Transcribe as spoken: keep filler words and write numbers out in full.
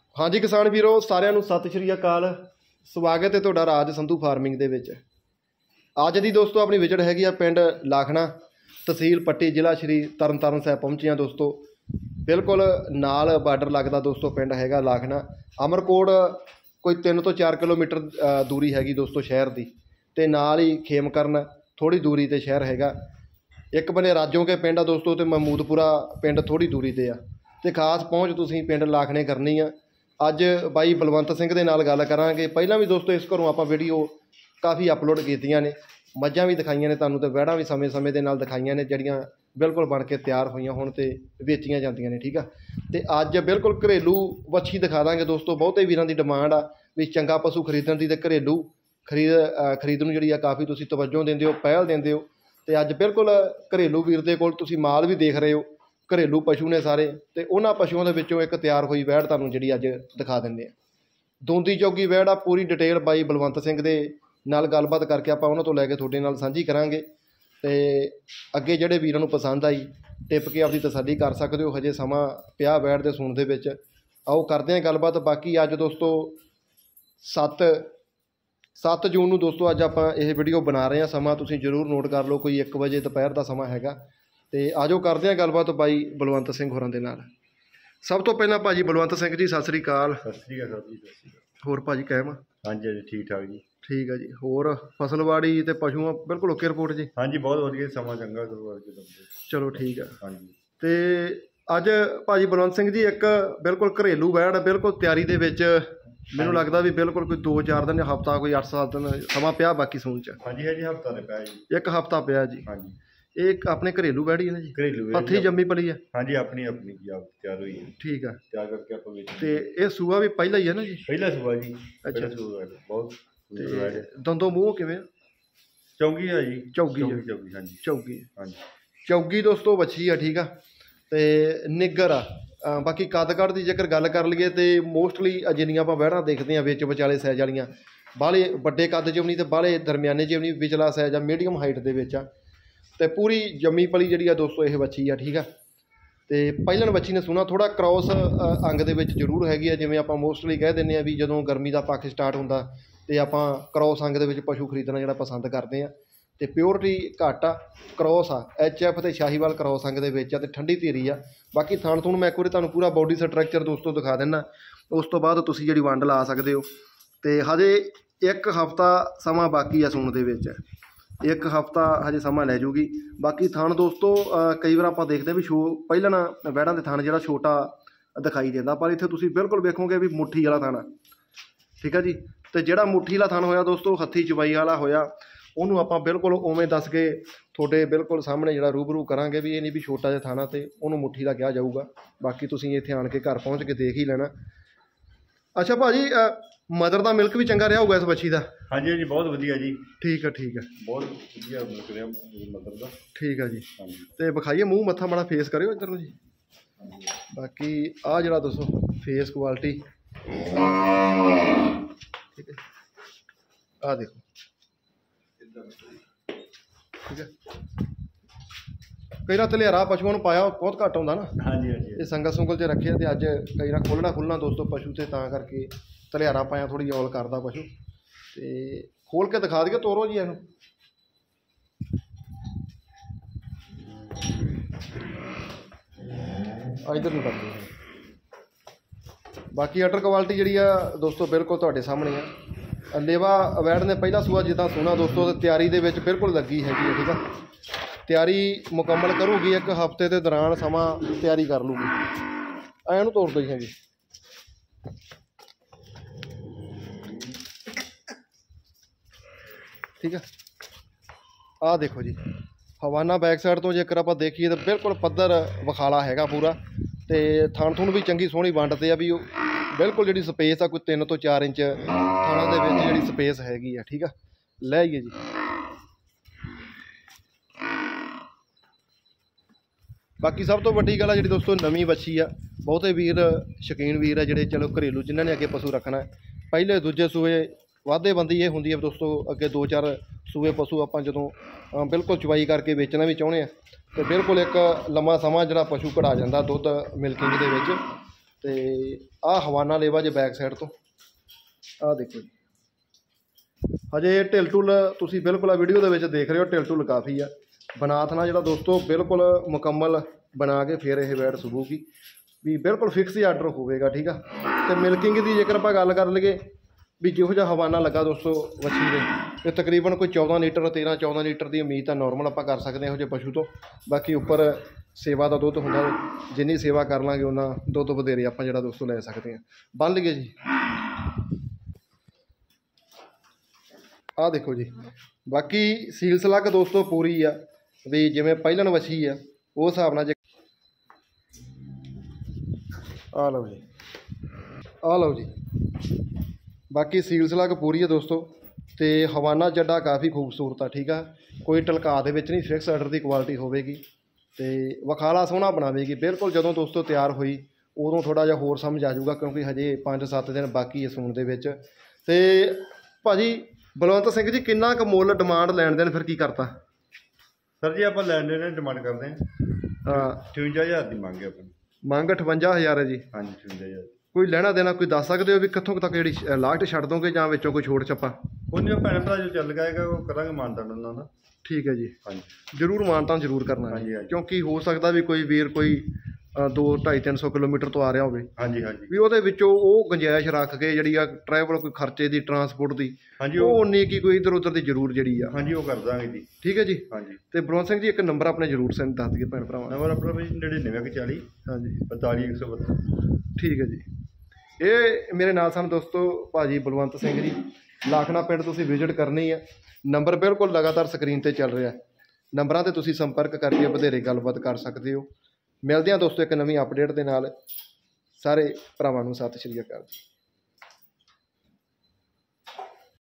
हाँ जी किसान वीरो सारिਆਂ ਨੂੰ सत श्री अकाल। स्वागत है तुहाडा राज संधू फार्मिंग दे विच। अज दी दोस्तों अपनी विजिट हैगी आ पिंड लाखना तहसील पट्टी जिला श्री तरन तारण साहिब पहुंचे हैं दोस्तों। बिल्कुल नाल बार्डर लगदा दोस्तों पिंड हैगा लाखना। अमरकोट कोई तीन तो चार किलोमीटर दूरी हैगी दोस्तों शहर की, ते नाल ही खेमकरन थोड़ी दूरी ते शहर हैगा। एक बने राजों के पिंड आ दोस्तों, ते महमूदपुरा पिंड थोड़ी दूरी ते आ। ते खास पहुँच तुसीं पिंड लाखने करनी आ। अज बाई बलवंत सिंह दे नाल गल करांगे। पहलां भी दोस्तों इस घरों आपां वीडियो काफ़ी अपलोड कीतियां ने, मੱਝਾਂ भी दिखाइयां ने तुहानूं, ते वैड़ां भी समय समय दे नाल दिखाइयां ने जिहड़ियां बिल्कुल बन के तैयार होईयां होण ते वेचियां जांदियां ने। ठीक आ, ते अज बिल्कुल घरेलू वच्छी दिखा दांगे दोस्तों। बहुते वीरां दी डिमांड आ भी चंगा पशु खरीदण दी, ते घरेलू खरीद खरीदण नूं जिहड़ी आ काफ़ी तुसीं तवज्जो दिंदे हो, पहल दिंदे हो। ते अज बिल्कुल घरेलू वीर दे कोल तुसीं माल भी देख रहे हो, घरेलू पशु ने सारे। तो उन्होंने पशुओं के विचों एक तैयार हुई वैड़ तुहानूं जिहड़ी अज दिखा दिंदे आ। दोंदी चौगी वैड़ आ, पूरी डिटेल बाई बलवंत सिंह दे नाल गलबात करके आपां उन्हां तों लैके तुहाडे नाल सांझी करांगे। ते अगे जिहड़े वीरां नूं पसंद आई टिप के आपदी तसल्ली कर सकदे हो। हजे समा पिया वैड़ दे सूण दे विच। आओ करदे हां गलबात। बाकी अज दोस्तों सत्त सत्त जून नूं दोस्तों अज आपां इह वीडियो बना रहे हैं। समा तुसीं जरूर नोट कर लो, कोई एक बजे दोपहर का समा हैगा। तो आजो करते हैं गलबात बाई बलवंत सिंह होरां दे नाल। सब तो पहला भाजी बलवंत सिंह जी सत श्री अकाल। सत श्री अकाल जी। सत श्री अकाल। होर भाजी कैम? हाँ जी ठीक ठाक जी। ठीक है जी। होर फसलवाड़ी ते पशुओं बिल्कुल ओके रिपोर्ट जी? हाँ जी बहुत वधिया, समा चंगा। चलो ठीक है। हाँ जी। तो अज भाजी बलवंत सिंह जी एक बिल्कुल घरेलू वैड़ बिल्कुल तैयारी दे विच मैनूं लगदा भी बिल्कुल कोई दो चार दिन हफ्ता कोई अठ सात दिन समा पिया बाकी सूण च? हाँ जी हाँ जी हफ्ता ने पिया जी। एक हफ्ता पिया जी। हाँ जी। एक अपने घरेलू वैड़ ही है ना जी? घरेलू हत्थी जम्मी पली है? हाँ जी अपनी अपनी जी आप तैयार हुई है। ठीक है। तैयार करके आप ते ये सूआ भी पहला ही है ना जी? पहला सूआ जी। अच्छा सूआ बहुत दंदों मूँह किवें? चौगी है जी। चौगी है। चौगी हाँ जी। चौगी हाँ जी। चौगी दोस्तों बच्छी है। ठीक है। तो निग्गर आ। बाकी कद काठ की जेकर गल कर लीए तो मोस्टली जिन्नियां आपां वैड़ां देखते हैं विच विचाले साइज वालियां बाहले वड्डे कद च भी नहीं, तो बाहले दरमियाने च भी नहीं, विचला साइज आ मीडियम हाइट दे विच आ। तो पूरी जम्मी पली जी दोस्तों यह बच्छी है। ठीक है। तो पहलन बच्छी ने सुना थोड़ा क्रॉस अंग दे विच जरूर हैगी है, जिवें आपां मोस्टली कह दिंदे आ भी जदों गर्मी का पक्ष स्टार्ट होंदा तो आपां क्रॉस अंग दे विच पशु खरीदना जिहड़ा पसंद करते हैं। तो प्योरिटी घट आ, क्रॉस आ, एच एफ तो शाहीवाल क्रॉस अंग दे विच आ, ते ठंडी धीरी आ। बाकी थाण थूण मैं एक बार तुहानूं पूरा बॉडी स्ट्रक्चर दोस्तों दिखा दिंदा, उस तो बाद तुसीं जिहड़ी वंड ला सकदे हो। तो हजे एक हफ्ता समा बाकी आ सूण दे विच, एक हफ्ता हजे समा लै जूगी। बाकी थाण दोस्तों कई बार आप देखते भी शो पहला ना वैड़ां दे थाण जिहड़ा छोटा दिखाई देता, पर इत्थे तुसीं बिल्कुल वेखोगे भी मुट्ठी वाला थाण। ठीक है जी। तो जिहड़ा मुट्ठी वाला थाण होया दोस्तों हत्थी चवाई वाला होया, उन्होंने आपां बिल्कुल उवें दस के थोड़े बिल्कुल सामने जिहड़ा रूबरू करांगे भी ये नहीं भी छोटा जिहा थाणा ते उन्होंने मुट्ठी दा कहा जाऊगा। बाकी तुसीं इत्थे आण के घर पहुँच के देख ही लेना। अच्छा भाजी मदर का मिल्क भी चंगा रहा होगा इस बच्छी का? हाँ जी हाँ जी बहुत वधिया जी। ठीक है ठीक है। बहुत वधिया मिल्क रहा मदर का। ठीक है जी। हाँ जी। तो विखाइए मूँह मत्था माड़ा फेस करियो इधर जी। बाकी आ जरा दसो फेस क्वालिटी। ठीक है। आ देखो। ठीक है। कई बार धलियारा पशुओं को पाया बहुत घट आता ना। हाँ जी हाँ जी। ये संगल सुंगल च रखे तो अज कई बार खोलना खुलना दोस्तों पशु से तां करके धलियारा पाया थोड़ी औल करता पशु। तो खोल के दिखा दिए तोरो जी इनू। इधर नहीं करते। बाकी अटर क्वालिटी जी दोस्तों बिल्कुल तुहाडे सामने है। लेवा वैड़ ने पहला सूआ जिदा सुना दोस्तों, तो तैयारी दे विच बिल्कुल लगी हैगी। ठीक है। तैयारी मुकम्मल करूगी एक हफ्ते के दौरान समा तैयारी कर लूगी। ऐनू तोड़ दो जी। हाँ जी। ठीक है। आ देखो जी हवाना बैक साइड तो जेकर आप देखिए तो बिल्कुल पद्धर विखाला हैगा पूरा। तो थाण थूण भी चंगी सोहनी वंडते आ भी बिल्कुल जी स्पेस आ कोई तीन तो चार इंच थाणा दे विच जी स्पेस हैगी आ। ठीक है। लै आइए जी। बाकी सब तो वड्डी गल आ जी दोस्तों नवीं बच्छी आ। बहुते वीर शौकीन वीर आ जिहड़े चलो घरेलू जिन्हां ने अगे पशु रखना है पहले दूजे सूए वाधे बंदी ये होंदी है दोस्तों। अगे दो चार सूए पशु आपां जदों बिल्कुल चवाई करके बेचना भी चाहुंदे आ तो बिल्कुल एक लम्मा समा जिहड़ा पशु कढ़ा जांदा दुध मिल्किंग दे विच। ਤੇ ਆਹ ਹਵਾਨਾ ਲੇਵਾ ਜੇ ਬੈਕ ਸਾਈਡ ਤੋਂ ਆਹ ਦੇਖੋ ਜੀ। ਹਜੇ ਢਿੱਲ ਢੁੱਲ ਤੁਸੀਂ ਬਿਲਕੁਲ ਆ ਵੀਡੀਓ ਦੇ ਵਿੱਚ ਦੇਖ ਰਹੇ ਹੋ, ਢਿੱਲ ਢੁੱਲ ਕਾਫੀ ਆ। ਬਨਾਥ ਨਾਲ ਜਿਹੜਾ ਦੋਸਤੋ ਬਿਲਕੁਲ ਮੁਕੰਮਲ ਬਣਾ ਕੇ ਫਿਰ ਇਹ ਵੈੜ ਸੁਭੂਗੀ ਵੀ ਬਿਲਕੁਲ ਫਿਕਸ ਹੀ ਆਰਡਰ ਹੋਵੇਗਾ, ਠੀਕ ਆ। ਤੇ ਮਿਲਕਿੰਗ ਦੀ ਜੇਕਰ ਆਪਾਂ ਗੱਲ ਕਰ ਲਈਏ ਵੀ ਜਿਹੋ ਜਿਹਾ ਹਵਾਨਾ ਲੱਗਾ ਦੋਸਤੋ ਵੱਛੀ ਦੇ, ਤੇ ਤਕਰੀਬਨ ਕੋਈ ਚੌਦਾਂ ਲੀਟਰ ਤੇਰਾਂ ਚੌਦਾਂ ਲੀਟਰ ਦੀ ਉਮੀਦ ਤਾਂ ਨੋਰਮਲ ਆਪਾਂ ਕਰ ਸਕਦੇ ਹਾਂ ਇਹੋ ਜਿਹੇ ਪਸ਼ੂ ਤੋਂ। ਬਾਕੀ ਉੱਪਰ ਸੇਵਾ ਦਾ ਦੁੱਧ ਹੁੰਦਾ, ਜਿੰਨੀ ਸੇਵਾ ਕਰ ਲਾਂਗੇ ਉਹਨਾਂ ਦੁੱਧ ਵਧੇਰੇ ਆਪਾਂ ਜਿਹੜਾ ਦੋਸਤੋ ਲੈ ਸਕਦੇ ਹਾਂ। ਬੰਨ ਲਈਏ ਜੀ। ਆਹ ਦੇਖੋ ਜੀ, ਬਾਕੀ ਸੀਲ ਸਲੱਗ ਦੋਸਤੋ ਪੂਰੀ ਆ ਵੀ ਜਿਵੇਂ ਪਹਿਲਣ ਵੱਛੀ ਆ ਉਸ ਹਿਸਾਬ ਨਾਲ। ਜੇ ਆਹ ਲਓ ਜੀ, ਆਹ ਲਓ ਜੀ, ਬਾਕੀ ਸੀਲ ਸਲੱਗ ਪੂਰੀ ਹੈ ਦੋਸਤੋ। ਤੇ ਹਵਾਨਾ ਜੱਡਾ ਕਾਫੀ ਖੂਬਸੂਰਤ ਆ, ਠੀਕ ਆ। ਕੋਈ ਟਲਕਾ ਦੇ ਵਿੱਚ ਨਹੀਂ, ਫਿਕਸ ਆਰਡਰ ਦੀ ਕੁਆਲਿਟੀ ਹੋਵੇਗੀ ਤੇ ਵਖਾਲਾ ਸੋਹਣਾ ਬਣਾਵੇਗੀ ਬਿਲਕੁਲ। ਜਦੋਂ ਦੋਸਤੋ ਤਿਆਰ ਹੋਈ ਉਦੋਂ ਥੋੜ੍ਹਾ ਜਿਹਾ ਹੋਰ ਸਮਝ ਆ ਜਾਊਗਾ, ਕਿਉਂਕਿ ਹਜੇ ਪੰਜ ਸੱਤ ਦਿਨ ਬਾਕੀ ਹੈ ਸੂਣ ਦੇ ਵਿੱਚ। ਤੇ ਭਾਜੀ ਬਲਵੰਤ ਸਿੰਘ ਜੀ, ਕਿੰਨਾ ਕੁ ਮੁੱਲ ਡਿਮਾਂਡ ਲੈਣ ਦੇਣ ਫਿਰ ਕੀ ਕਰਤਾ? ਸਰ ਜੀ ਆਪਾਂ ਲੈਣ ਦੇਣ ਡਿਮਾਂਡ ਕਰਦੇ ਹਾਂ ਹਾਂ, ਅਠਵੰਜਾ ਹਜ਼ਾਰ ਦੀ ਮੰਗ ਹੈ ਆਪਣੀ। ਮੰਗ ਅਠਵੰਜਾ ਹਜ਼ਾਰ ਹੈ ਜੀ। ਹਾਂਜੀ ਅਠਵੰਜਾ ਹਜ਼ਾਰ। ਕੋਈ ਲੈਣਾ ਦੇਣਾ ਕੋਈ ਦੱਸ ਸਕਦੇ ਹੋ ਵੀ ਕਿੱਥੋਂ ਕੁ ਤੱਕ ਜਿਹੜੀ ਲਾਸਟ ਛੱਡ ਦੋਗੇ ਜਾਂ ਵਿੱਚੋਂ ਕੋਈ ਛੋਟ ਛੱਪਾ? ਕੋਈ ਨਹੀਂ, ਭੈਣ ਭਰਾ ਜੋ ਚੱਲ ਜਾਏਗਾ ਉਹ ਕਰਾਂਗੇ ਮਾਨਤਾਨ ਉਹਨਾਂ ਦਾ। ਠੀਕ ਹੈ ਜੀ, ਹਾਂਜੀ ਜ਼ਰੂਰ ਮਾਨਤਾਨ ਜ਼ਰੂਰ ਕਰਨਾ ਹਾਂਜੀ, ਹੈ, ਹਾਂਜੀ। ਕਿਉਂਕਿ ਹੋ ਸਕਦਾ ਵੀ ਕੋਈ ਵੀਰ ਕੋਈ ਅ, ਦੋ ਢਾਈ ਤਿੰਨ ਸੌ ਕਿਲੋਮੀਟਰ ਤੋਂ ਆ ਰਿਹਾ ਹੋਵੇ, ਹਾਂਜੀ ਹਾਂਜੀ ਵੀ ਉਹਦੇ ਵਿੱਚੋਂ ਉਹ ਗੁੰਜਾਇਸ਼ ਰੱਖ ਕੇ ਜਿਹੜੀ ਆ ਟਰੈਵਲ ਕੋਈ ਖਰਚੇ ਦੀ ਟਰਾਂਸਪੋਰਟ ਦੀ ਹਾਂਜੀ ਉਹ ਉਹ ਉਨੀ ਕੀ ਕੋਈ ਇੱਧਰ ਉੱਧਰ ਦੀ ਜ਼ਰੂਰ ਜਿਹੜੀ ਆ। ਹਾਂਜੀ ਉਹ ਕਰ ਦਾਂਗੇ ਜੀ। ਠੀਕ ਹੈ ਜੀ। ਹਾਂਜੀ ਤੇ ਬਲਵੰਤ ਸਿੰਘ ਜੀ ਇੱਕ ਨੰਬਰ ਆਪਣੇ ਜ਼ਰੂਰ ਸੈਂਡ ਦੱਸ ਦਈਏ ਭੈਣ ਭਰਾਵਾਂ ਨੂੰ। ਨੰਬਰ ਆਪਣਾ ਵੀ ਨੜਿਨਵੇਂ ਕੁ ਚਾਲੀ ਹਾਂਜੀ ਪੰਤਾਲੀ ਇੱਕ ਸੌ ਬੱਤੀ। ਠੀਕ ਹੈ ਜੀ। ਇਹ ਮੇਰੇ ਨਾਲ ਸਨ ਦੋਸਤੋ ਭਾਜੀ ਬਲਵੰਤ ਸਿੰਘ ਜੀ। ਲਾਖਣਾ ਪਿੰਡ ਤੁਸੀਂ ਵਿਜ਼ਿਟ ਕਰਨੀ ਆ, ਨੰਬਰ ਬਿਲਕੁਲ ਲਗਾਤਾਰ ਸਕਰੀਨ ਤੇ ਚੱਲ ਰਿਹਾ, ਨੰਬਰਾਂ ਤੇ ਤੁਸੀਂ ਸੰਪਰਕ ਕਰਕੇ ਵਧੇਰੇ ਗੱਲਬਾਤ ਕਰ ਸਕਦੇ ਹੋ। ਮਿਲਦੇ ਹਾਂ ਦੋਸਤੋ ਇੱਕ ਨਵੀਂ ਅਪਡੇਟ ਦੇ ਨਾਲ। ਸਾਰੇ ਭਰਾਵਾਂ ਨੂੰ ਸਤਿ ਸ਼੍ਰੀ ਅਕਾਲ ਜੀ।